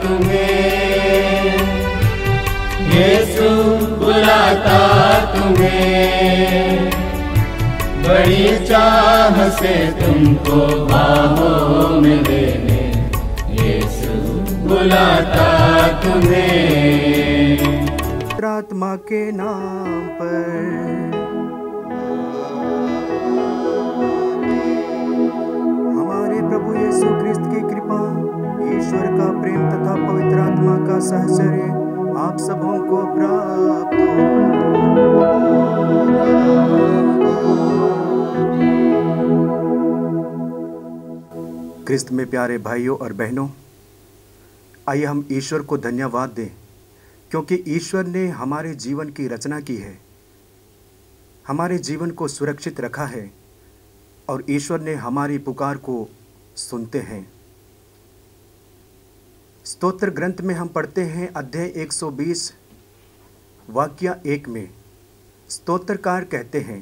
तुम्हें, यीशु बुलाता तुम्हें, बड़ी चाह से तुमको बाहों में लेने यीशु बुलाता तुम्हें। आत्मा के नाम पर हमारे प्रभु यीशु ख्रिस्त की कृपा, ईश्वर का प्रेम तथा पवित्र आत्मा का सहचर्य आप सबों को प्राप्त हो। ख्रिस्त में प्यारे भाइयों और बहनों, आइए हम ईश्वर को धन्यवाद दें, क्योंकि ईश्वर ने हमारे जीवन की रचना की है, हमारे जीवन को सुरक्षित रखा है और ईश्वर ने हमारी पुकार को सुनते हैं। स्तोत्र ग्रंथ में हम पढ़ते हैं अध्याय 120 वाक्य 1 में स्तोत्रकार कहते हैं,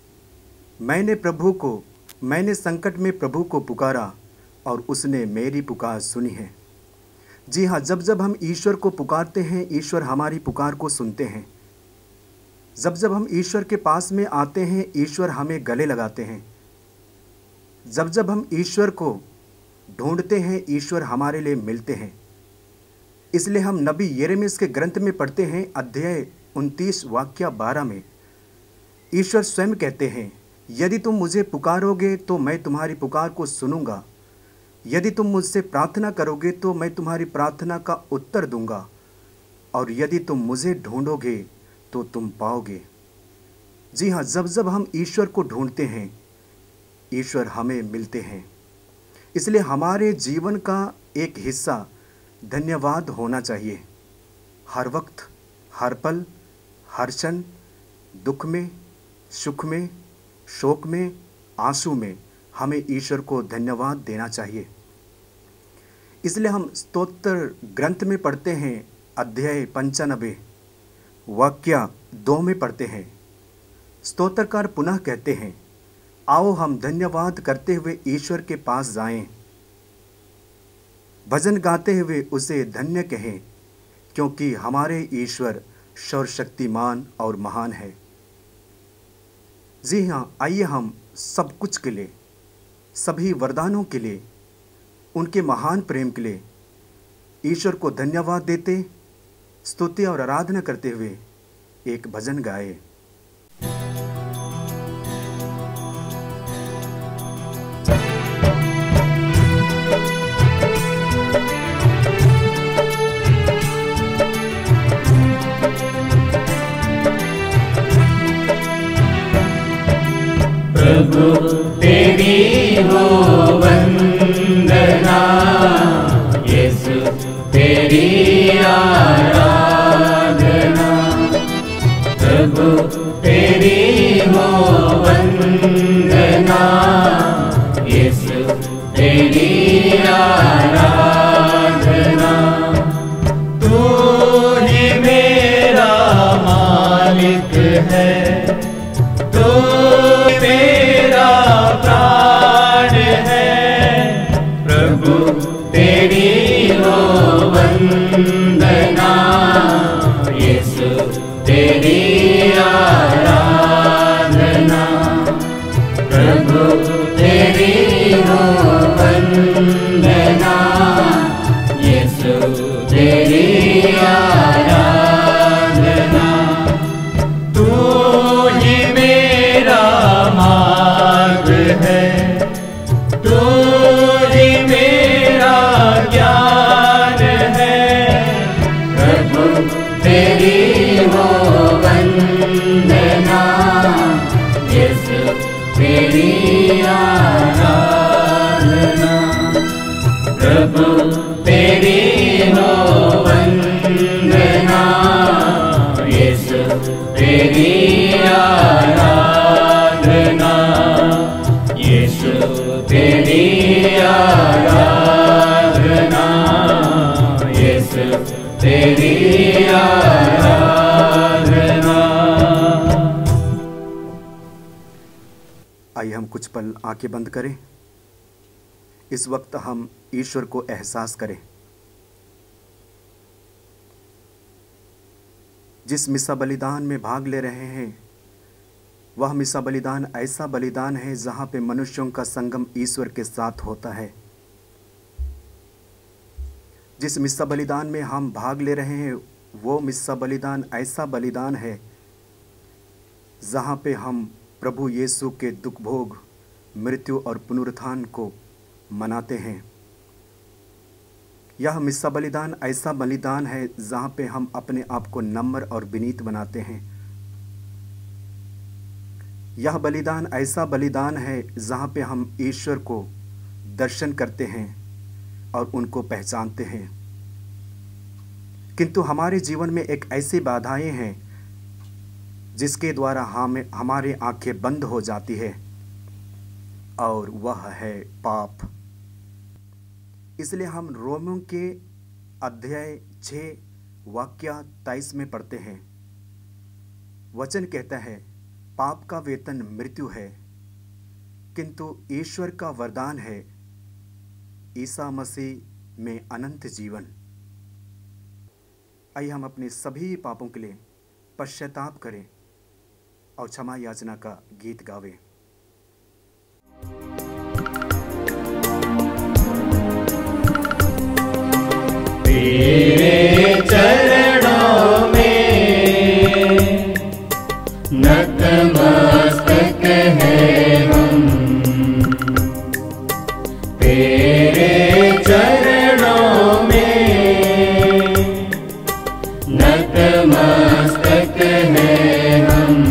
मैंने संकट में प्रभु को पुकारा और उसने मेरी पुकार सुनी है। जी हाँ, जब हम ईश्वर को पुकारते हैं, ईश्वर हमारी पुकार को सुनते हैं। जब हम ईश्वर के पास में आते हैं, ईश्वर हमें गले लगाते हैं। जब हम ईश्वर को ढूंढते हैं, ईश्वर हमारे लिए मिलते हैं। इसलिए हम नबी यिर्मयाह के ग्रंथ में पढ़ते हैं अध्याय 29 वाक्य 12 में ईश्वर स्वयं कहते हैं, यदि तुम मुझे पुकारोगे तो मैं तुम्हारी पुकार को सुनूंगा, यदि तुम मुझसे प्रार्थना करोगे तो मैं तुम्हारी प्रार्थना का उत्तर दूंगा, और यदि तुम मुझे ढूंढोगे तो तुम पाओगे। जी हाँ, जब हम ईश्वर को ढूंढते हैं, ईश्वर हमें मिलते हैं। इसलिए हमारे जीवन का एक हिस्सा धन्यवाद होना चाहिए। हर वक्त, हर पल, हर क्षण, दुख में, सुख में, शोक में, आंसू में हमें ईश्वर को धन्यवाद देना चाहिए। इसलिए हम स्तोत्र ग्रंथ में पढ़ते हैं अध्याय 95 वाक्य 2 में पढ़ते हैं, स्तोत्रकार पुनः कहते हैं, आओ हम धन्यवाद करते हुए ईश्वर के पास जाएं, भजन गाते हुए उसे धन्य कहें, क्योंकि हमारे ईश्वर सर्वशक्तिमान और महान है। जी हाँ, आइए हम सब कुछ के लिए, सभी वरदानों के लिए, उनके महान प्रेम के लिए ईश्वर को धन्यवाद देते, स्तुति और आराधना करते हुए एक भजन गाए। प्रभु तेरी हो वंदना, यीशु तेरी आराधना। प्रभु तेरी हो वंदना, यीशु तेरी आराधना। तू ही मेरा मालिक है, तू मेरा प्राण है। प्रभु तेरी हो वंदना, यीशु तेरी आराधना। प्रभु तेरी हो वंदना, यीशु तेरी आराधना। तू ही मेरा मार्ग है, तू ही मेरा ज्ञान है। प्रभु तेरी हो वंदना, यीशु तेरी आराधना। प्रभु तेरी हो वंदना, यीशु तेरी आराधना। यीशु तेरी आराधना, यीशु तेरी आराधना। आइए हम कुछ पल आंखें बंद करें। इस वक्त हम ईश्वर को एहसास करें। जिस मिसा बलिदान में भाग ले रहे हैं वह मिसा बलिदान ऐसा बलिदान है जहाँ पे मनुष्यों का संगम ईश्वर के साथ होता है। जिस मिसा बलिदान में हम भाग ले रहे हैं वो मिसा बलिदान ऐसा बलिदान है जहाँ पे हम प्रभु यीशु के दुख भोग, मृत्यु और पुनरुत्थान को मनाते हैं। यह मिसा बलिदान ऐसा बलिदान है जहाँ पे हम अपने आप को नम्र और विनीत बनाते हैं। यह बलिदान ऐसा बलिदान है जहाँ पे हम ईश्वर को दर्शन करते हैं और उनको पहचानते हैं। किंतु हमारे जीवन में एक ऐसी बाधाएं हैं जिसके द्वारा हमारी आंखें बंद हो जाती है और वह है पाप। इसलिए हम रोमियों के अध्याय 6 वाक्य 23 में पढ़ते हैं। वचन कहता है, पाप का वेतन मृत्यु है, किंतु ईश्वर का वरदान है ईसा मसीह में अनंत जीवन। आइए हम अपने सभी पापों के लिए पश्चाताप करें और क्षमा याचना का गीत गावें। तेरे चरणों में नतमस्तक है हम, तेरे चरणों में नतमस्तक है हम।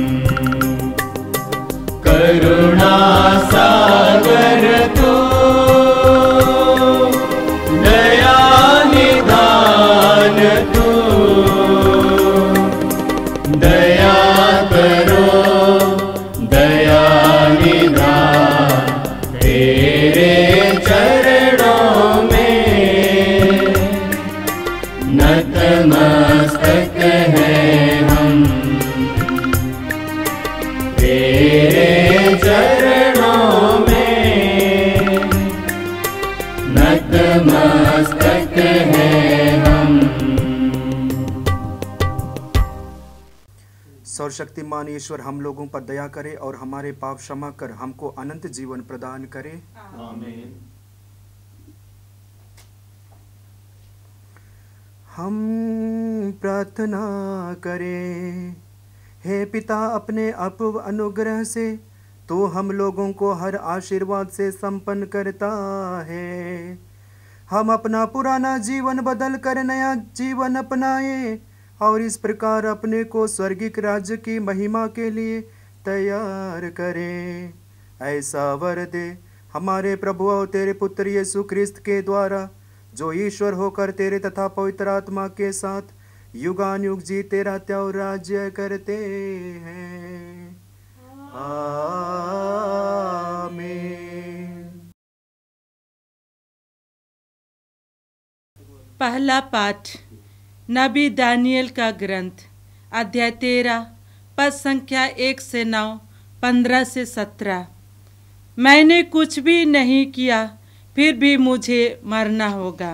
करुणा सागर तू, दया निधान तू, दया करो दया निधान। तेरे चरणों में नतमस्तक है हम, तेरे चरणों में नतमस्तक है हम। सर्वशक्तिमान ईश्वर हम लोगों पर दया करे और हमारे पाप क्षमा कर हमको अनंत जीवन प्रदान करे। आमीन। हम प्रार्थना करें। हे पिता, अपने अपूर्व अनुग्रह से तो हम लोगों को हर आशीर्वाद से संपन्न करता है। हम अपना पुराना जीवन बदल कर नया जीवन अपनाएं और इस प्रकार अपने को स्वर्गिक राज्य की महिमा के लिए तैयार करें। ऐसा वर दे हमारे प्रभु और तेरे पुत्र यीशु क्रिस्त के द्वारा, जो ईश्वर होकर तेरे तथा पवित्र आत्मा के साथ युगानुयुग जीते रहते और राज्य करते हैं। आमीन। पहला पाठ नबी दानियल का ग्रंथ, अध्याय 13, पद संख्या 1 से 9, 15 से 17। मैंने कुछ भी नहीं किया, फिर भी मुझे मरना होगा।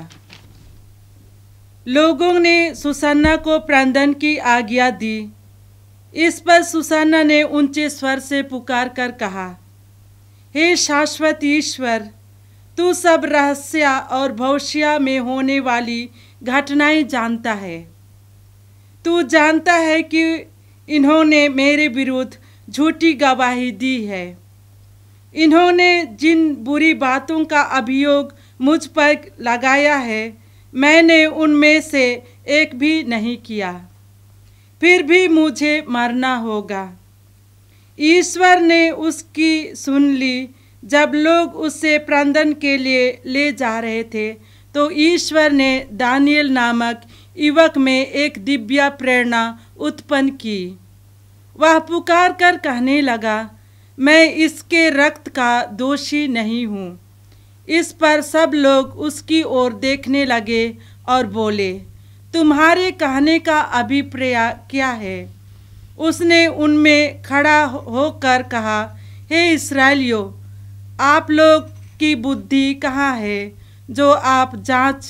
लोगों ने सुसन्ना को प्रार्थना की आज्ञा दी। इस पर सुसन्ना ने ऊंचे स्वर से पुकार कर कहा, हे शाश्वत ईश्वर, तू सब रहस्य और भविष्य में होने वाली घटनाएं जानता है। तू जानता है कि इन्होंने मेरे विरुद्ध झूठी गवाही दी है। इन्होंने जिन बुरी बातों का अभियोग मुझ पर लगाया है, मैंने उनमें से एक भी नहीं किया, फिर भी मुझे मरना होगा। ईश्वर ने उसकी सुन ली। जब लोग उससे प्रार्थना के लिए ले जा रहे थे, तो ईश्वर ने दानियल नामक युवक में एक दिव्य प्रेरणा उत्पन्न की। वह पुकार कर कहने लगा, मैं इसके रक्त का दोषी नहीं हूँ। इस पर सब लोग उसकी ओर देखने लगे और बोले, तुम्हारे कहने का अभिप्राय क्या है? उसने उनमें खड़ा होकर कहा, हे इस्राएलियों, आप लोग की बुद्धि कहाँ है जो आप जांच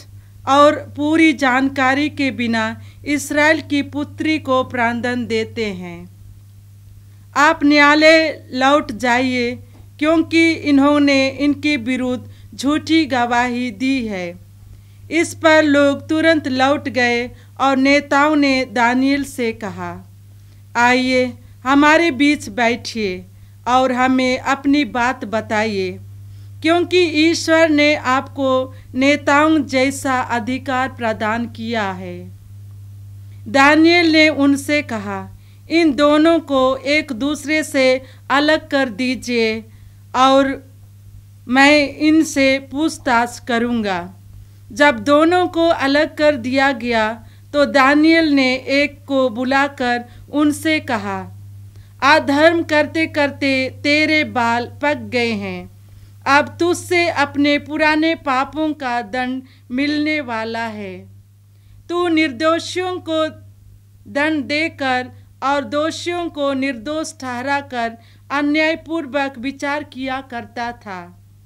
और पूरी जानकारी के बिना इस्राएल की पुत्री को प्राणदंड देते हैं। आप न्यायालय लौट जाइए, क्योंकि इन्होंने इनके विरुद्ध झूठी गवाही दी है। इस पर लोग तुरंत लौट गए और नेताओं ने दानियेल से कहा, आइए हमारे बीच बैठिए और हमें अपनी बात बताइए, क्योंकि ईश्वर ने आपको नेताओं जैसा अधिकार प्रदान किया है। दानियेल ने उनसे कहा, इन दोनों को एक दूसरे से अलग कर दीजिए और मैं इनसे पूछताछ करूंगा। जब दोनों को अलग कर दिया गया तो दानियेल ने एक को बुलाकर उनसे कहा, अधर्म करते करते तेरे बाल पक गए हैं। अब तुझसे अपने पुराने पापों का दंड मिलने वाला है। तू निर्दोषियों को दंड देकर और दोषियों को निर्दोष ठहराकर अन्यायपूर्वक विचार किया करता था,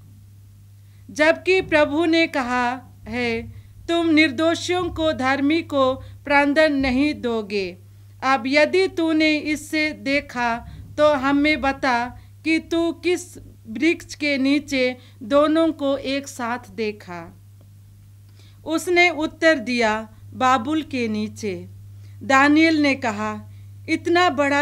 जबकि प्रभु ने कहा है, तुम निर्दोषियों को धर्मी को प्राणदंड नहीं दोगे। अब यदि तूने इससे देखा तो हमें बता कि तू किस वृक्ष के नीचे दोनों को एक साथ देखा। उसने उत्तर दिया, बाबुल के नीचे। दानियेल ने कहा, इतना बड़ा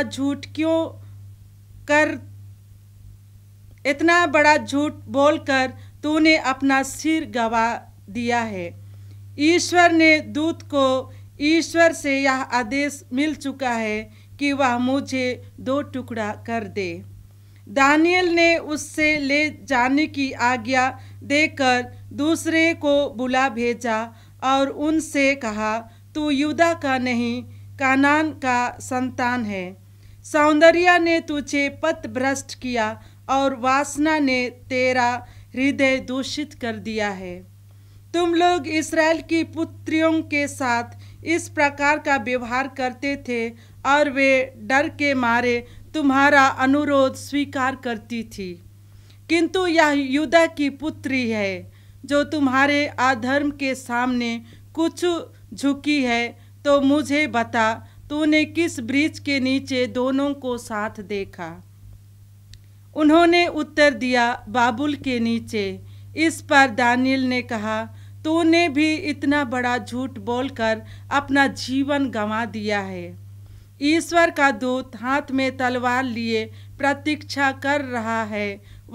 झूठ बोलकर तूने अपना सिर गवा दिया है। ईश्वर ने दूत को ईश्वर से यह आदेश मिल चुका है कि वह मुझे 2 टुकड़ा कर दे। दानियेल ने उससे ले जाने की आज्ञा देकर दूसरे को बुला भेजा और उनसे कहा, तू यूदा का नहीं, कानान का संतान है। सौंदर्य ने तुझे पथभ्रष्ट किया और वासना ने तेरा हृदय दूषित कर दिया है। तुम लोग इस्राएल की पुत्रियों के साथ इस प्रकार का व्यवहार करते थे और वे डर के मारे तुम्हारा अनुरोध स्वीकार करती थी। किंतु यह यूदा की पुत्री है जो तुम्हारे अधर्म के सामने कुछ झुकी है। तो मुझे बता, तूने किस वृक्ष के नीचे दोनों को साथ देखा? उन्होंने उत्तर दिया, बाबुल के नीचे। इस पर दानियेल ने कहा, तूने भी इतना बड़ा झूठ बोलकर अपना जीवन गंवा दिया है। ईश्वर का दूत हाथ में तलवार लिए प्रतीक्षा कर रहा है।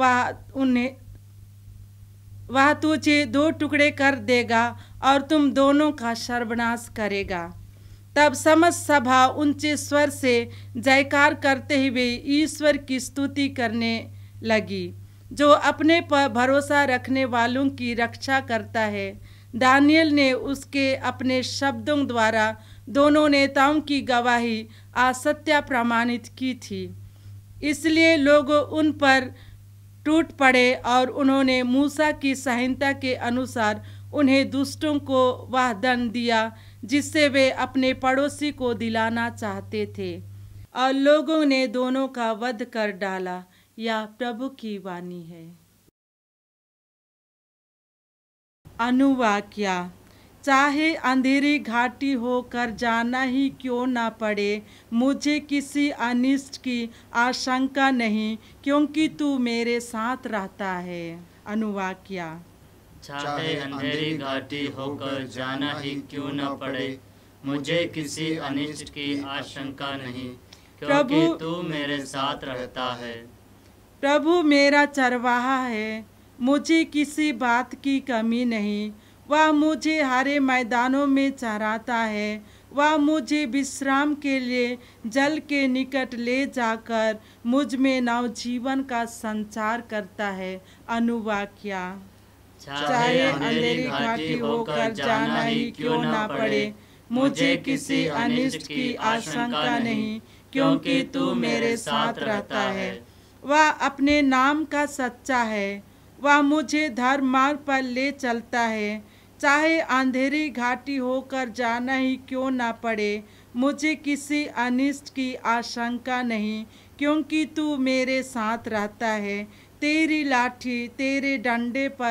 वह तुझे 2 टुकड़े कर देगा और तुम दोनों का सर्वनाश करेगा। तब समस्त सभा ऊंचे स्वर से जयकार करते हुए ईश्वर की स्तुति करने लगी, जो अपने पर भरोसा रखने वालों की रक्षा करता है। दानियेल ने उसके अपने शब्दों द्वारा दोनों नेताओं की गवाही असत्य प्रमाणित की थी। इसलिए लोग उन पर टूट पड़े और उन्होंने मूसा की संहिता के अनुसार उन्हें दुष्टों को वह दंड दिया जिससे वे अपने पड़ोसी को दिलाना चाहते थे, और लोगों ने दोनों का वध कर डाला। यह प्रभु की वाणी है। अनुवाक्या, चाहे अंधेरी घाटी होकर जाना ही क्यों ना पड़े, मुझे किसी अनिष्ट की आशंका नहीं, क्योंकि तू मेरे साथ रहता है। अनुवाक्या, चाहे अंधेरी घाटी होकर जाना ही क्यों न पड़े, मुझे किसी अनिष्ट की आशंका नहीं, क्योंकि तू मेरे साथ रहता है। प्रभु मेरा चरवाहा है, मुझे किसी बात की कमी नहीं। वह मुझे हरे मैदानों में चराता है, वह मुझे विश्राम के लिए जल के निकट ले जाकर मुझ में नवजीवन का संचार करता है। अनुवाक्या, चाहे अंधेरी घाटी होकर जाना ही क्यों ना पड़े, मुझे किसी अनिष्ट की आशंका नहीं, क्योंकि तू मेरे साथ रहता है। वह अपने नाम का सच्चा है, वह मुझे धर्म मार्ग पर ले चलता है। चाहे अंधेरी घाटी होकर जाना ही क्यों ना पड़े, मुझे किसी अनिष्ट की आशंका नहीं, क्योंकि तू मेरे साथ रहता है। तेरी लाठी तेरे डंडे पर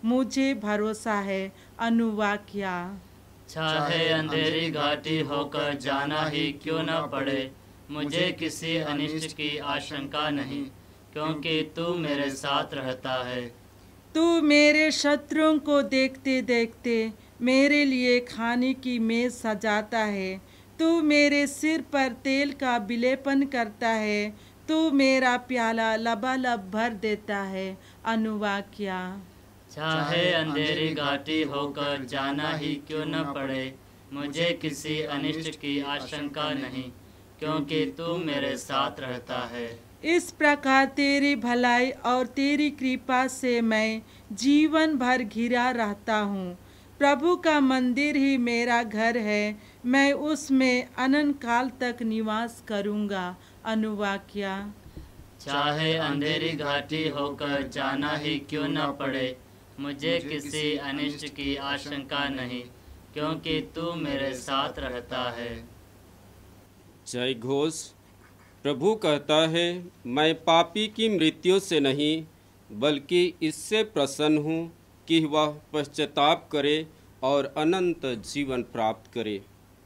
मुझे भरोसा है। अनुवाक्या। चाहे अंधेरी घाटी होकर जाना ही क्यों न पड़े, मुझे किसी अनिष्ट की आशंका नहीं, क्योंकि तू मेरे साथ रहता है। तू मेरे शत्रुओं को देखते देखते मेरे लिए खाने की मेज सजाता है। तू मेरे सिर पर तेल का विलेपन करता है। तू मेरा प्याला लबालब भर देता है। अनुवाक्या। चाहे अंधेरी घाटी होकर जाना ही क्यों न पड़े, मुझे किसी अनिष्ट की आशंका नहीं, क्योंकि तू मेरे साथ रहता है। इस प्रकार तेरी भलाई और तेरी कृपा से मैं जीवन भर घिरा रहता हूँ। प्रभु का मंदिर ही मेरा घर है, मैं उसमें अनंत काल तक निवास करूँगा। अनुवाक्या। चाहे अंधेरी घाटी होकर जाना ही क्यों न पड़े, मुझे किसी अनिष्ट की आशंका नहीं, क्योंकि तू मेरे साथ रहता है। जय घोष। प्रभु कहता है, मैं पापी की मृत्यु से नहीं बल्कि इससे प्रसन्न हूँ कि वह पश्चाताप करे और अनंत जीवन प्राप्त करे।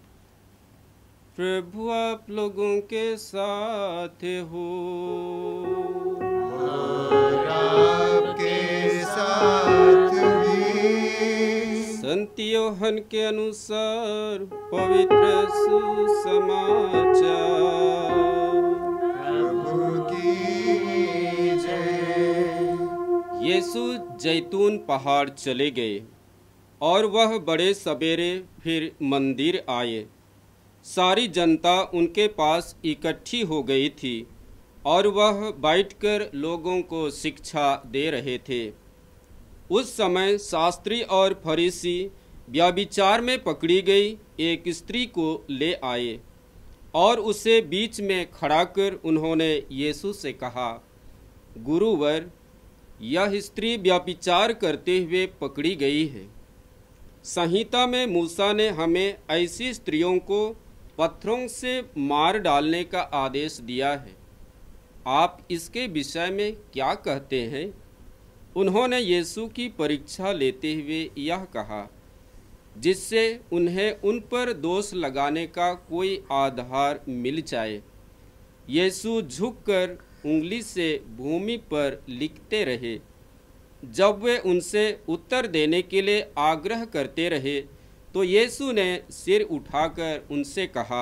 प्रभु आप लोगों के साथ हो। और आपके साथ भी। संत योहन के अनुसार पवित्र सुसमाचार। प्रभु की जय। यीशु जैतून पहाड़ चले गए और वह बड़े सवेरे फिर मंदिर आए। सारी जनता उनके पास इकट्ठी हो गई थी और वह बैठकर लोगों को शिक्षा दे रहे थे। उस समय शास्त्री और फरीसी व्यभिचार में पकड़ी गई एक स्त्री को ले आए और उसे बीच में खड़ा कर उन्होंने यीशु से कहा, गुरुवर, यह स्त्री व्यभिचार करते हुए पकड़ी गई है। संहिता में मूसा ने हमें ऐसी स्त्रियों को पत्थरों से मार डालने का आदेश दिया है। आप इसके विषय में क्या कहते हैं? उन्होंने यीशु की परीक्षा लेते हुए यह कहा, जिससे उन्हें उन पर दोष लगाने का कोई आधार मिल जाए। यीशु झुककर उंगली से भूमि पर लिखते रहे। जब वे उनसे उत्तर देने के लिए आग्रह करते रहे तो यीशु ने सिर उठाकर उनसे कहा,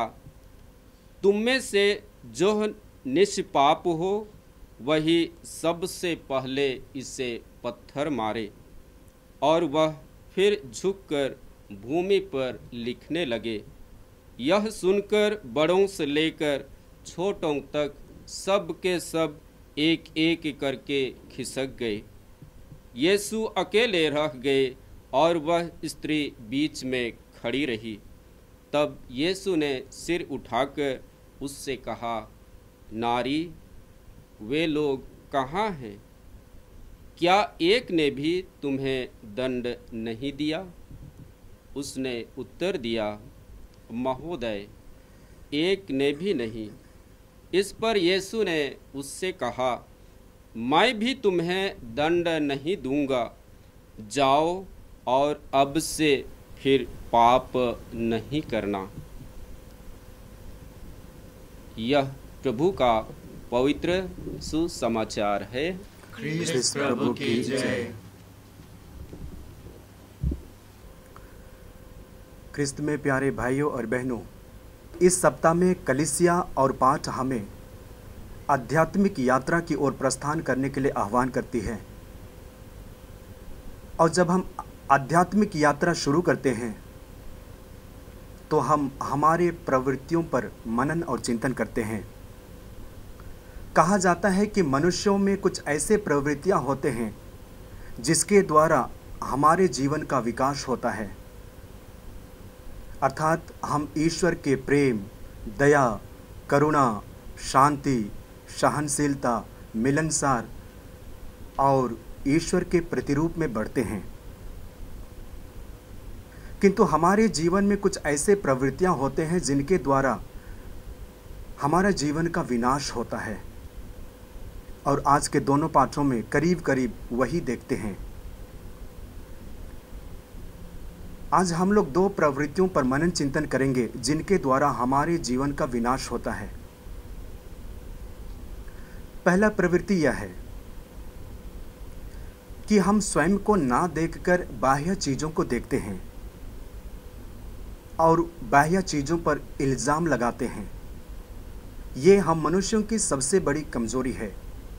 तुम में से जो निष्पाप हो वही सबसे पहले इसे पत्थर मारे। और वह फिर झुककर भूमि पर लिखने लगे। यह सुनकर बड़ों से लेकर छोटों तक सब के सब एक एक करके खिसक गए। यीशु अकेले रह गए और वह स्त्री बीच में खड़ी रही। तब यीशु ने सिर उठाकर उससे कहा, नारी, वे लोग कहाँ हैं? क्या एक ने भी तुम्हें दंड नहीं दिया? उसने उत्तर दिया, महोदय, एक ने भी नहीं। इस पर यीशु ने उससे कहा, मैं भी तुम्हें दंड नहीं दूंगा। जाओ और अब से फिर पाप नहीं करना। यह प्रभु का पवित्र सुसमाचार है। ख्रीस्त प्रभु की जय। ख्रिस्त में प्यारे भाइयों और बहनों, इस सप्ताह में कलीसिया और पाठ हमें आध्यात्मिक यात्रा की ओर प्रस्थान करने के लिए आह्वान करती है। और जब हम आध्यात्मिक यात्रा शुरू करते हैं तो हम हमारे प्रवृत्तियों पर मनन और चिंतन करते हैं। कहा जाता है कि मनुष्यों में कुछ ऐसे प्रवृत्तियां होते हैं जिसके द्वारा हमारे जीवन का विकास होता है। अर्थात हम ईश्वर के प्रेम, दया, करुणा, शांति, सहनशीलता, मिलनसार और ईश्वर के प्रतिरूप में बढ़ते हैं। किंतु हमारे जीवन में कुछ ऐसे प्रवृत्तियां होते हैं जिनके द्वारा हमारा जीवन का विनाश होता है। और आज के दोनों पाठों में करीब करीब वही देखते हैं। आज हम लोग दो प्रवृत्तियों पर मनन चिंतन करेंगे जिनके द्वारा हमारे जीवन का विनाश होता है। पहला प्रवृत्ति यह है कि हम स्वयं को ना देखकर बाह्य चीजों को देखते हैं और बाह्य चीजों पर इल्जाम लगाते हैं। ये हम मनुष्यों की सबसे बड़ी कमजोरी है।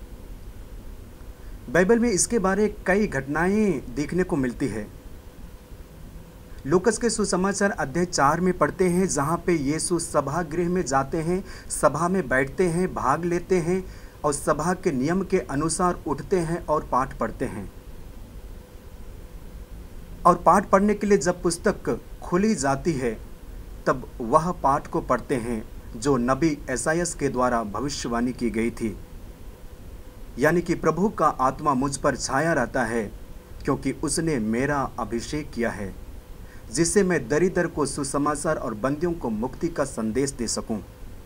बाइबल में इसके बारे कई घटनाएं देखने को मिलती है। लूकस के सुसमाचार अध्याय 4 में पढ़ते हैं, जहां पे यीशु सभागृह में जाते हैं, सभा में बैठते हैं, भाग लेते हैं और सभा के नियम के अनुसार उठते हैं और पाठ पढ़ते हैं। और पाठ पढ़ने के लिए जब पुस्तक खुली जाती है तब वह पाठ को पढ़ते हैं जो नबी एसायास के द्वारा भविष्यवाणी की गई थी, यानी कि प्रभु का आत्मा मुझ पर छाया रहता है क्योंकि उसने मेरा अभिषेक किया है, जिससे मैं दरिद्र को सुसमाचार और बंदियों को मुक्ति का संदेश दे सकूं।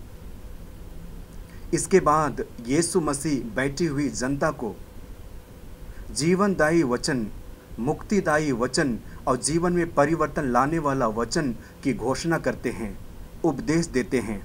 इसके बाद यीशु मसीह बैठी हुई जनता को जीवनदायी वचन, मुक्तिदायी वचन और जीवन में परिवर्तन लाने वाला वचन की घोषणा करते हैं, उपदेश देते हैं।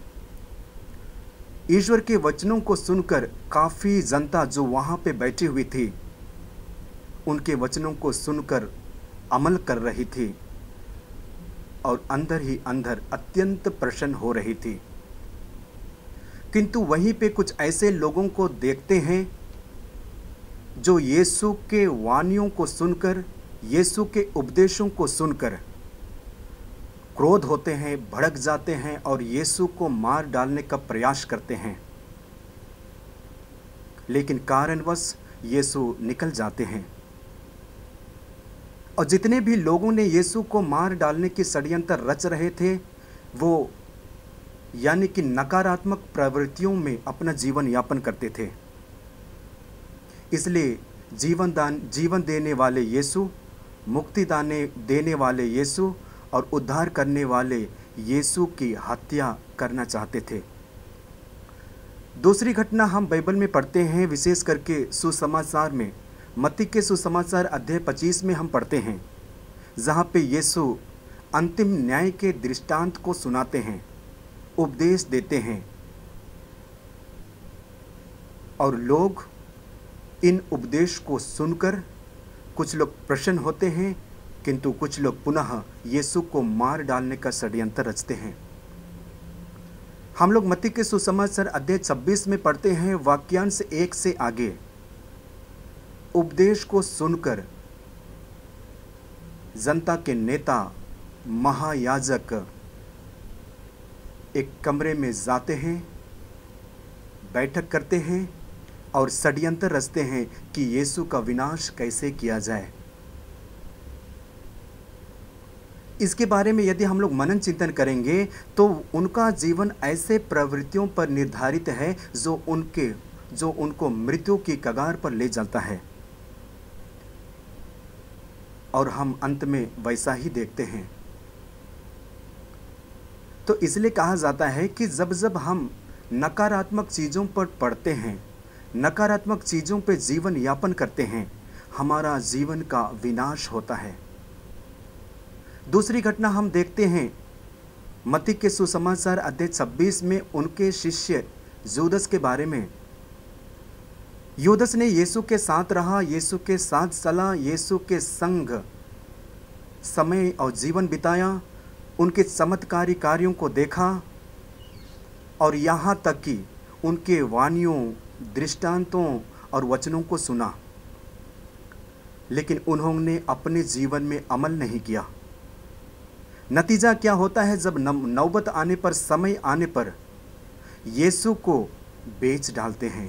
ईश्वर के वचनों को सुनकर काफी जनता जो वहां पे बैठी हुई थी, उनके वचनों को सुनकर अमल कर रही थी और अंदर ही अंदर अत्यंत प्रसन्न हो रही थी। किंतु वहीं पे कुछ ऐसे लोगों को देखते हैं जो यीशु के वाणियों को सुनकर, यीशु के उपदेशों को सुनकर क्रोध होते हैं, भड़क जाते हैं और यीशु को मार डालने का प्रयास करते हैं। लेकिन कारणवश यीशु निकल जाते हैं। और जितने भी लोगों ने यीशु को मार डालने की षड्यंत्र रच रहे थे, वो यानी कि नकारात्मक प्रवृत्तियों में अपना जीवन यापन करते थे। इसलिए जीवन देने वाले यीशु, मुक्ति देने वाले यीशु और उद्धार करने वाले यीशु की हत्या करना चाहते थे। दूसरी घटना हम बाइबल में पढ़ते हैं, विशेष करके सुसमाचार में। मत्ती के सुसमाचार अध्याय 25 में हम पढ़ते हैं, जहाँ पे यीशु अंतिम न्याय के दृष्टांत को सुनाते हैं, उपदेश देते हैं और लोग इन उपदेश को सुनकर कुछ लोग प्रसन्न होते हैं, किंतु कुछ लोग पुनः यीशु को मार डालने का षड्यंत्र रचते हैं। हम लोग मत्ती के सुसमाचार अध्याय 26 में पढ़ते हैं, वाक्यांश 1 से आगे। उपदेश को सुनकर जनता के नेता, महायाजक एक कमरे में जाते हैं, बैठक करते हैं और षड्यंत्र रचते हैं कि यीशु का विनाश कैसे किया जाए। इसके बारे में यदि हम लोग मनन चिंतन करेंगे तो उनका जीवन ऐसे प्रवृत्तियों पर निर्धारित है जो उनको मृत्यु की कगार पर ले जाता है। और हम अंत में वैसा ही देखते हैं। तो इसलिए कहा जाता है कि जब जब हम नकारात्मक चीज़ों पर पढ़ते हैं, नकारात्मक चीज़ों पर जीवन यापन करते हैं, हमारा जीवन का विनाश होता है। दूसरी घटना हम देखते हैं मत्ती के सुसमाचार अध्याय 26 में उनके शिष्य यूदस के बारे में। यूदस ने यीशु के साथ रहा, यीशु के साथ चला, यीशु के संग समय और जीवन बिताया, उनके चमत्कारी कार्यों को देखा और यहाँ तक कि उनके वाणियों, दृष्टांतों और वचनों को सुना। लेकिन उन्होंने अपने जीवन में अमल नहीं किया। नतीजा क्या होता है? जब नौबत आने पर, समय आने पर यीशु को बेच डालते हैं।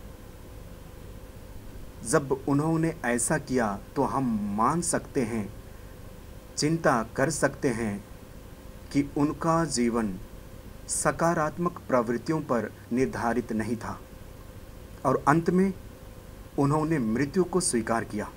जब उन्होंने ऐसा किया तो हम मान सकते हैं, चिंता कर सकते हैं कि उनका जीवन सकारात्मक प्रवृत्तियों पर निर्धारित नहीं था और अंत में उन्होंने मृत्यु को स्वीकार किया।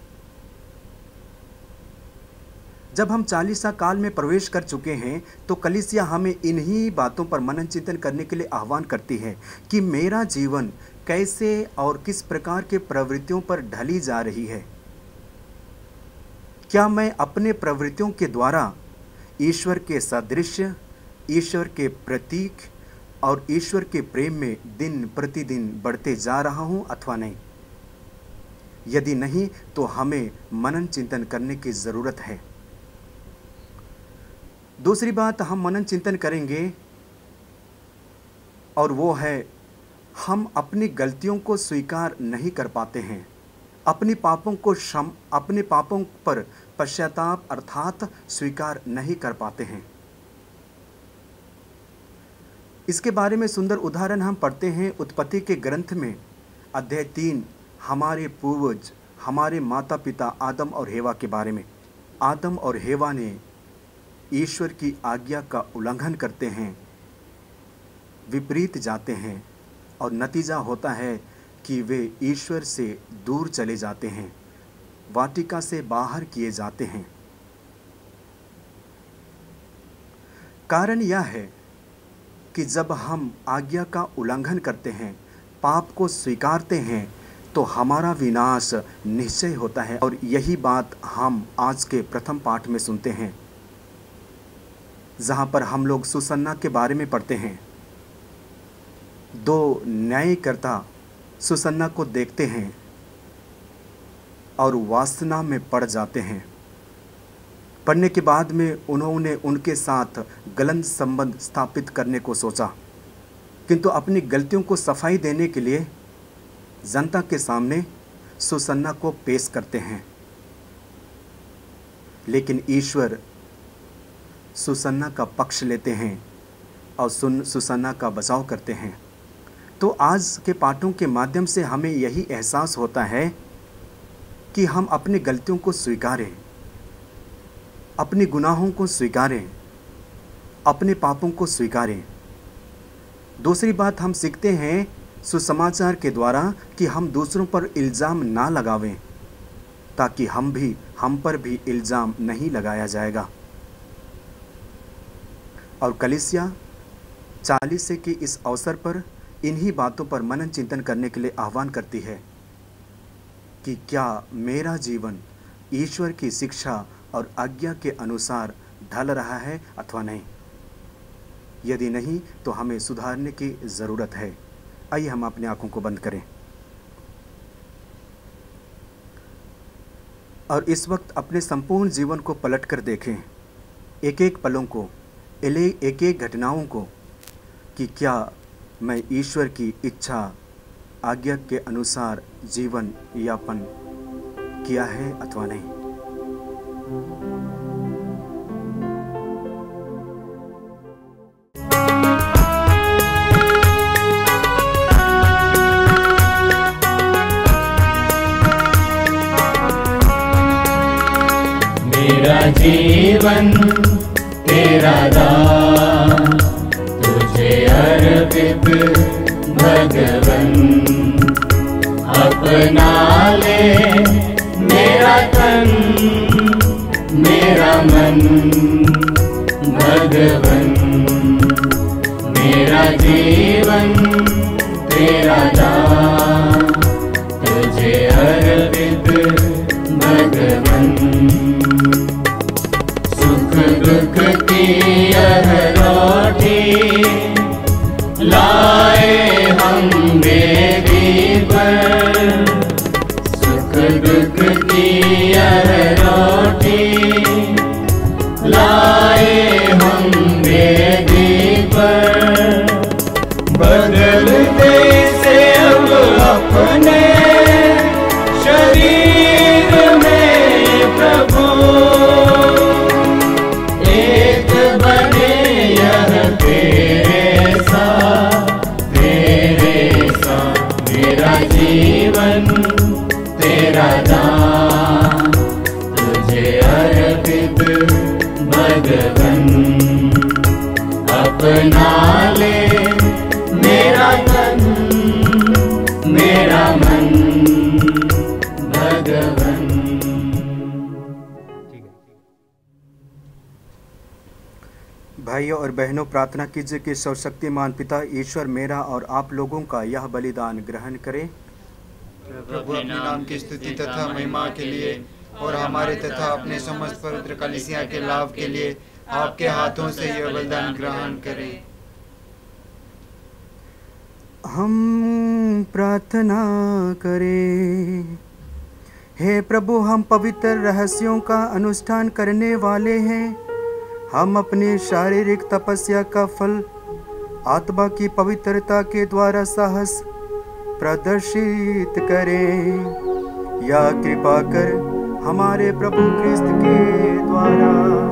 जब हम 40 काल में प्रवेश कर चुके हैं तो कलीसिया हमें इन्हीं बातों पर मनन चिंतन करने के लिए आह्वान करती है कि मेरा जीवन कैसे और किस प्रकार के प्रवृत्तियों पर ढली जा रही है। क्या मैं अपने प्रवृत्तियों के द्वारा ईश्वर के सादृश्य, ईश्वर के प्रतीक और ईश्वर के प्रेम में दिन प्रतिदिन बढ़ते जा रहा हूं अथवा नहीं? यदि नहीं तो हमें मनन चिंतन करने की ज़रूरत है। दूसरी बात हम मनन चिंतन करेंगे और वो है हम अपनी गलतियों को स्वीकार नहीं कर पाते हैं, अपने पापों पर पश्चाताप अर्थात स्वीकार नहीं कर पाते हैं। इसके बारे में सुंदर उदाहरण हम पढ़ते हैं उत्पत्ति के ग्रंथ में अध्याय 3, हमारे पूर्वज हमारे माता पिता आदम और हेवा के बारे में। आदम और हेवा ने ईश्वर की आज्ञा का उल्लंघन करते हैं, विपरीत जाते हैं और नतीजा होता है कि वे ईश्वर से दूर चले जाते हैं, वाटिका से बाहर किए जाते हैं। कारण यह है कि जब हम आज्ञा का उल्लंघन करते हैं, पाप को स्वीकारते हैं, तो हमारा विनाश निश्चय होता है। और यही बात हम आज के प्रथम पाठ में सुनते हैं, जहाँ पर हम लोग सुसन्ना के बारे में पढ़ते हैं। 2 न्यायकर्ता सुसन्ना को देखते हैं और वासना में पड़ जाते हैं। पढ़ने के बाद में उन्होंने उनके साथ गलत संबंध स्थापित करने को सोचा, किंतु अपनी गलतियों को सफाई देने के लिए जनता के सामने सुसन्ना को पेश करते हैं। लेकिन ईश्वर सुसन्ना का पक्ष लेते हैं और सुसन्ना का बचाव करते हैं। तो आज के पाठों के माध्यम से हमें यही एहसास होता है कि हम अपनी गलतियों को स्वीकारें, अपने गुनाहों को स्वीकारें, अपने पापों को स्वीकारें। दूसरी बात हम सीखते हैं सुसमाचार के द्वारा कि हम दूसरों पर इल्ज़ाम ना लगावें, ताकि हम पर भी इल्ज़ाम नहीं लगाया जाएगा। और कलीसिया 40 के इस अवसर पर इन्हीं बातों पर मनन चिंतन करने के लिए आह्वान करती है कि क्या मेरा जीवन ईश्वर की शिक्षा और आज्ञा के अनुसार ढल रहा है अथवा नहीं। यदि नहीं तो हमें सुधारने की ज़रूरत है। आइए हम अपनी आंखों को बंद करें और इस वक्त अपने संपूर्ण जीवन को पलट कर देखें, एक एक पलों को, एक एक घटनाओं को, कि क्या मैं ईश्वर की इच्छा आज्ञा के अनुसार जीवन यापन किया है अथवा नहीं। मेरा जीवन तेरा दान, तुझे अर्पित भगवन। अपना ले मेरा तन मेरा मन भगवन। मेरा जीवन तेरा दान, तुझे अर्पित भगवन। सुख दुख की यह रोटी लाए हम वेदी पर। सुख दुख की यह रोटी लाए हम वेदी पर। बदल दे से अब अपने शरीर में प्रभु, एक बने यह तेरे साथ मेरा जीवन तेरा दान, तुझे अर्पित भगवन। अपना ले मेरा तन मेरा मन भगवन। भाइयों और बहनों, प्रार्थना कीजिए कि सर्वशक्तिमान पिता ईश्वर मेरा और आप लोगों का यह बलिदान ग्रहण करें। प्रभु अपने नाम की स्तुति तथा महिमा के लिए और हमारे तथा अपने समस्त पवित्र कलीसिया के लाभ के लिए आपके हाथों से यह बलिदान ग्रहण करें। हम प्रार्थना करें। हे प्रभु, हम पवित्र रहस्यों का अनुष्ठान करने वाले हैं। हम अपनी शारीरिक तपस्या का फल आत्मा की पवित्रता के द्वारा साहस प्रदर्शित करें। या कृपा कर हमारे प्रभु क्रिस्त के द्वारा।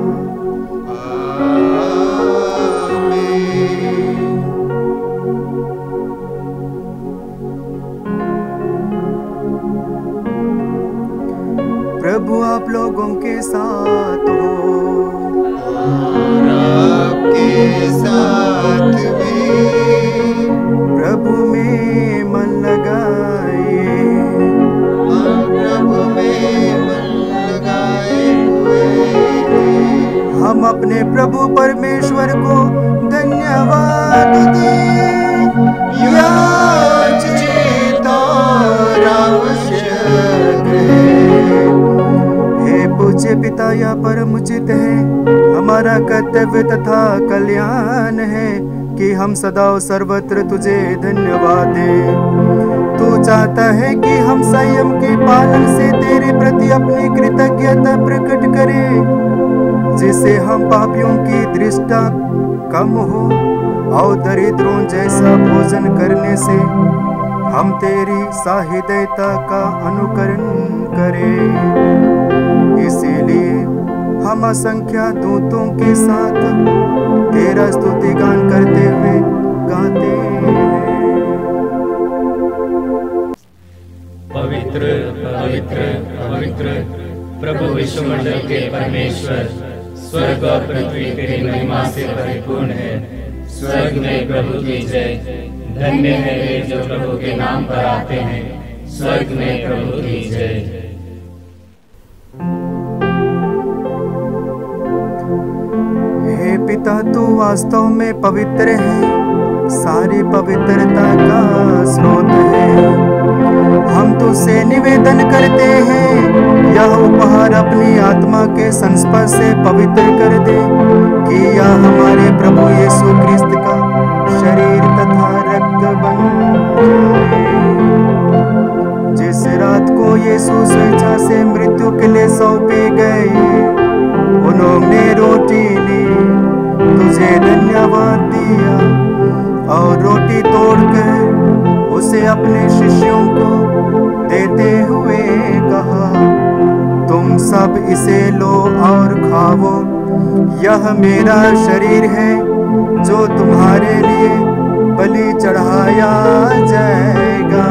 प्रभु आप लोगों के साथ हो और आपके साथ भी। प्रभु में मन लगाए। हम प्रभु में मन लगाए हुए हैं। हम अपने प्रभु परमेश्वर को धन्यवाद दें। याचित और आवश्यक है। हे पूज्य पिता, यह परम उचित है, हमारा कर्तव्य तथा कल्याण है कि हम सदा और सर्वत्र तुझे धन्यवाद दें। तू चाहता है कि हम संयम के पालन से तेरे प्रति अपनी कृतज्ञता प्रकट करें, जिससे हम पापियों की दृष्टा कम हो और दरिद्रों जैसा भोजन करने से हम तेरी साहित्यता का अनुकरण करें। इसीलिए हम असंख्य दूतों के साथ तेरा स्तुतिगान करते हुए गाते हैं। पवित्र पवित्र पवित्र प्रभु विश्वमंडल के परमेश्वर, स्वर्ग और पृथ्वी तेरी महिमा से परिपूर्ण है। स्वर्ग में प्रभु की जय। धन्य है वे जो प्रभु के नाम पर आते हैं। स्वर्ग में प्रभु की जय। हे पिता, तू वास्तव में पवित्र है, सारी पवित्रता का स्रोत है। हम तुझसे निवेदन करते हैं, यह उपहार अपनी आत्मा के संस्पर्श से पवित्र कर दे, कि यह हमारे प्रभु यीशु क्रिस्त का शरीर तथा रक्त बन जाए। जिस रात को यीशु स्वेच्छा से मृत्यु के लिए सौंपे गए, उन्होंने रोटी ली, तुझे धन्यवाद दिया और रोटी तोड़कर उसे अपने शिष्यों को देते हुए कहा, तुम सब इसे लो और खाओ, यह मेरा शरीर है जो तुम्हारे लिए बलि चढ़ाया जाएगा।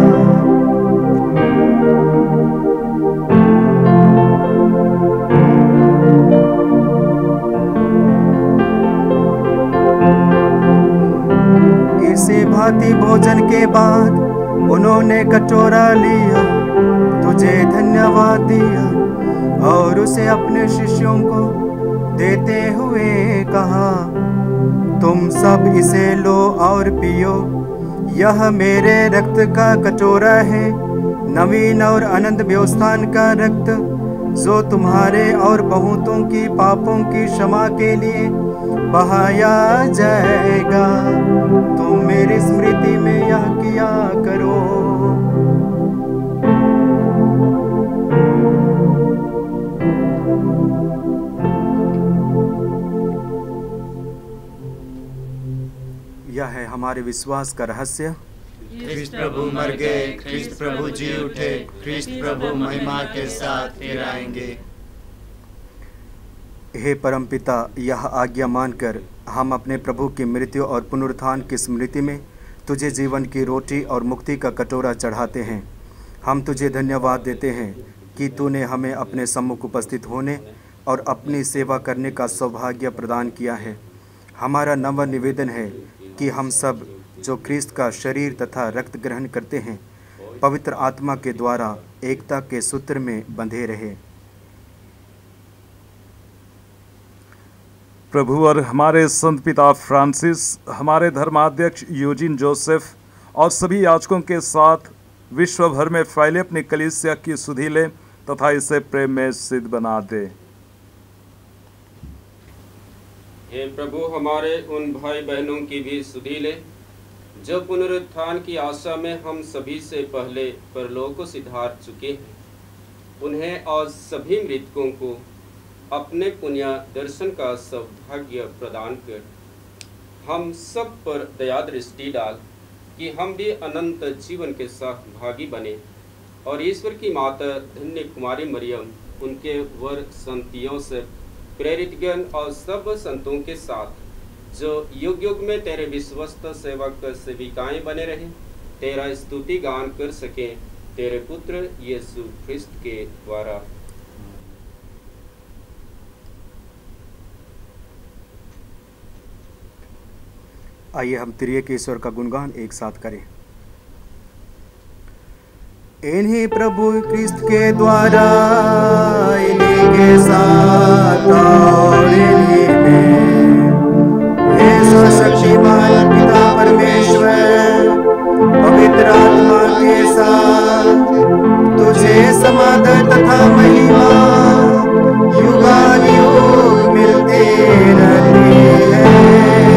इसी भांति भोजन के बाद उन्होंने कटोरा लिया, तुझे धन्यवाद दिया और उसे अपने शिष्यों को देते हुए कहा, तुम सब इसे लो और पियो, यह मेरे रक्त का कटोरा है, नवीन और अनंत व्यवस्थान का रक्त, जो तुम्हारे और बहुतों की पापों की क्षमा के लिए बहाया जाएगा। तुम मेरी स्मृति में यह किया करो। यह है हमारे विश्वास का रहस्य। ख्रिस्त प्रभु मर गए, ख्रिस्त प्रभु जी उठे, ख्रिस्त प्रभु महिमा के साथ फिर आएंगे। हे परमपिता, यह आज्ञा मानकर हम अपने प्रभु की मृत्यु और पुनरुत्थान की स्मृति में तुझे जीवन की रोटी और मुक्ति का कटोरा चढ़ाते हैं। हम तुझे धन्यवाद देते हैं कि तूने हमें अपने सम्मुख उपस्थित होने और अपनी सेवा करने का सौभाग्य प्रदान किया है। हमारा नम्र निवेदन है कि हम सब जो क्रिस्त का शरीर तथा रक्त ग्रहण करते हैं, पवित्र आत्मा के द्वारा एकता के सूत्र में बंधे रहे। प्रभु और हमारे संत पिता फ्रांसिस, हमारे धर्माध्यक्ष यूजिन जोसेफ और सभी याजकों के साथ विश्व भर में फैले अपनी कलीसिया की सुधीले तथा इसे प्रेम में सिद्ध बना दे। हे प्रभु, हमारे उन भाई बहनों की भी सुधि ले जो पुनरुत्थान की आशा में हम सभी से पहले परलोक सिधार चुके हैं। उन्हें और सभी मृतकों को अपने पुण्य दर्शन का सौभाग्य प्रदान कर हम सब पर दया दृष्टि डाल कि हम भी अनंत जीवन के सहभागी बने और ईश्वर की माता धन्य कुमारी मरियम, उनके वर संतियों से प्रेरित गण और सब संतों के साथ जो युग युग में तेरे विश्वस्त सेवक सेविकाएं बने रहे, तेरा स्तुति गान कर सके तेरे पुत्र यीशु ख्रिस्त के द्वारा। आइए हम त्रिएक ईश्वर का गुणगान एक साथ करें। इन्हीं प्रभु ख्रिस्त के द्वारा, इन्हीं के साथ और इन्हीं में हे सर्वशक्तिमान पिता परमेश्वर पवित्र आत्मा के साथ तुझे समादर तथा महिमा युगानुयुग मिलते रहते हैं।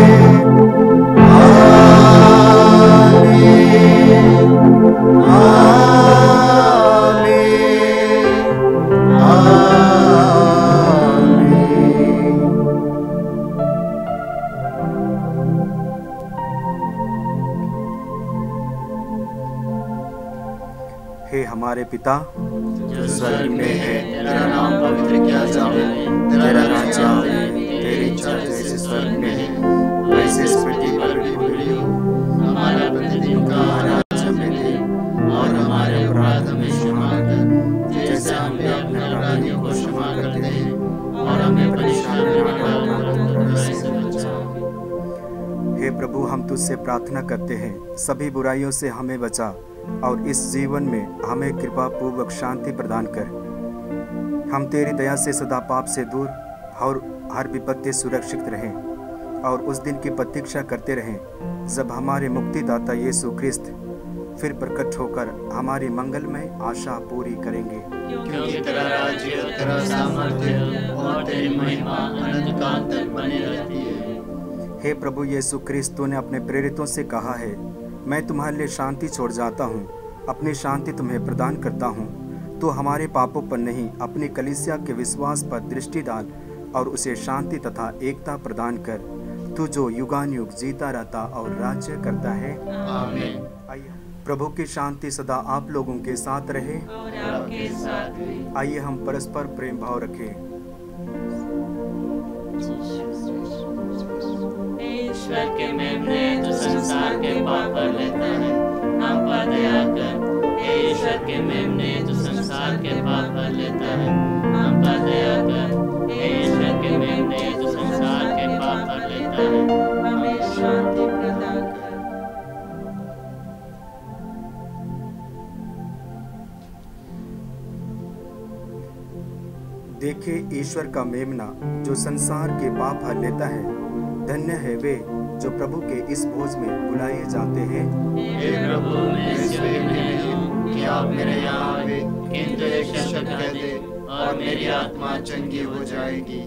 हे हमारे पिता जो स्वर्ग में है, तेरा नाम पवित्र किया जाए, तेरा राज्य आए, तेरी इच्छा जैसे स्वर्ग में है वैसे इस पृथ्वी पर भी पूरी हो। हमारा प्रतिदिन का आहार हमें दे और हमारे अपराध हमें क्षमा कर जैसे हम भी अपने अपराधियों को क्षमा करते हैं, और हमें परेशान न कर बुराई से बचाओ। हे प्रभु, हम तुझसे प्रार्थना करते हैं सभी बुराइयों से हमें बचा और इस जीवन में हमें कृपा पूर्वक शांति प्रदान कर। हम तेरी दया से सदा पाप से दूर और हर विपत्ति सुरक्षित रहें और उस दिन की प्रतीक्षा करते रहें जब हमारे मुक्तिदाता यीशु ख्रिस्त फिर प्रकट होकर हमारी मंगलमय आशा पूरी करेंगे। क्योंकि तेरा राज्य, तेरा सामर्थ्य और तेरी महिमा अनंत काल तक बनी रहती है। हे प्रभु यीशु ख्रिस्त, तूने अपने प्रेरितों से कहा है, मैं तुम्हारे लिए शांति छोड़ जाता हूँ, अपनी शांति तुम्हें प्रदान करता हूँ। तो हमारे पापों पर नहीं, अपनी कलीसिया के विश्वास पर दृष्टि डाल और उसे शांति तथा एकता प्रदान कर, तू जो युगानुयुग जीता रहता और राज्य करता है। आमीन। आइए, प्रभु की शांति सदा आप लोगों के साथ रहे और आपके साथ भी। आइए हम परस्पर प्रेम भाव रखें। ईश्वर के मेमने जो संसार के पाप कर लेता है, हम पर दया कर। हे ईश्वर के मेमने जो संसार के पाप कर लेता है, हम पर दया कर। हे ईश्वर के मेमने जो संसार के पाप कर लेता है, हमें शांति प्रदान कर। देखिए ईश्वर का मेमना जो संसार के पाप हर लेता है। धन्य है वे जो प्रभु के इस भोज में बुलाए जाते हैं। हे प्रभु, मैं इस योग्य नहीं हूँ कि आप मेरे यहाँ आवे, किंतु एक शब्द कह दे और मेरी आत्मा चंगी हो जाएगी।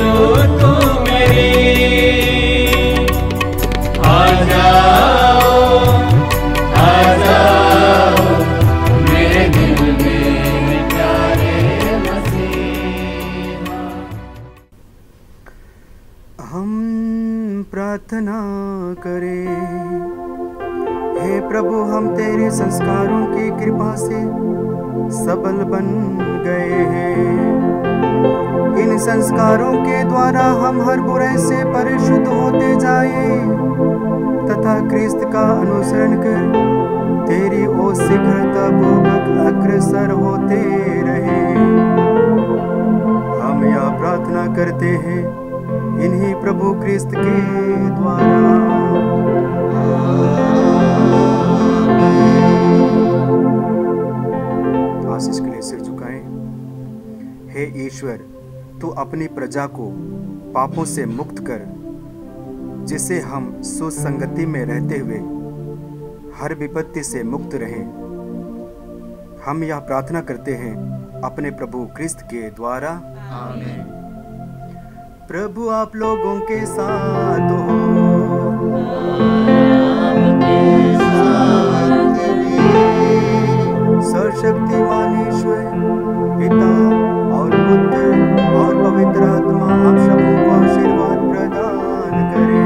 यीशु तू मेरी आ जाओ मेरे दिल में प्यारे मसीहा। हम प्रार्थना करें। हे प्रभु, हम तेरे संस्कारों की कृपा से सबल बन गए हैं। इन संस्कारों के द्वारा हम हर बुराई से परिशुद्ध होते जाएं तथा क्रिस्त का अनुसरण कर तेरी ओर शीघ्रता पूर्वक अग्रसर होते रहें। हम यह प्रार्थना करते हैं इन्हीं प्रभु क्रिस्त के द्वारा। आशीष के लिए सिर झुकाएं। हे ईश्वर, तू अपनी प्रजा को पापों से मुक्त कर, जिसे हम सुसंगति में रहते हुए हर विपत्ति से मुक्त रहें। हम यह प्रार्थना करते हैं अपने प्रभु क्रिस्त के द्वारा। आमीन। प्रभु आप लोगों के साथ हो। सर्वशक्तिमान ईश्वर पिता और पुत्र और पवित्र आत्मा आप सबों को आशीर्वाद प्रदान करे।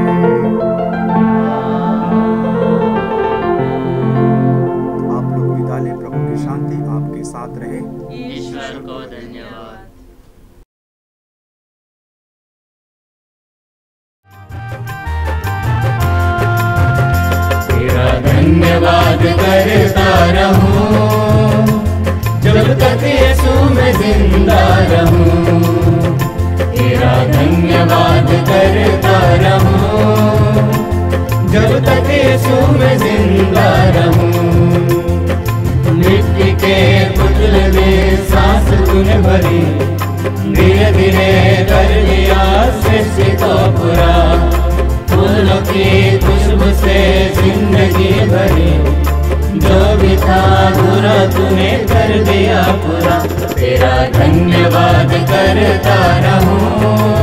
आप लोग विदा लें। प्रभु की शांति आपके साथ रहे। ईश्वर को धन्यवाद। तेरा धन्यवाद करता रहूं जब तक यीशु मैं जिंदा रहूं। तेरा धन्यवाद करता रहूं जब तक यीशु मैं जिंदा रहूं। मिट्टी के पुतले में सांस तूने भरी, धीरे धीरे कर दिया सृष्टि को पूरा। फूलों की खुशबू से जिंदगी भरी, जो भी था बुरा तूने कर दिया पूरा। तेरा धन्यवाद करता रहूं